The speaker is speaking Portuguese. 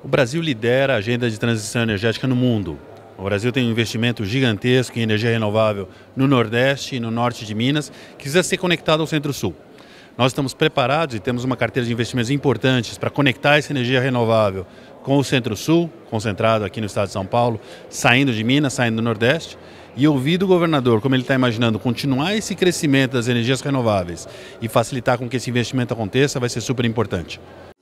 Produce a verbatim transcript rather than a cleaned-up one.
O Brasil lidera a agenda de transição energética no mundo. O Brasil tem um investimento gigantesco em energia renovável no Nordeste e no Norte de Minas, que precisa ser conectado ao Centro-Sul. Nós estamos preparados e temos uma carteira de investimentos importantes para conectar essa energia renovável com o Centro-Sul, concentrado aqui no estado de São Paulo, saindo de Minas, saindo do Nordeste, e ouvir do governador como ele está imaginando continuar esse crescimento das energias renováveis e facilitar com que esse investimento aconteça vai ser super importante.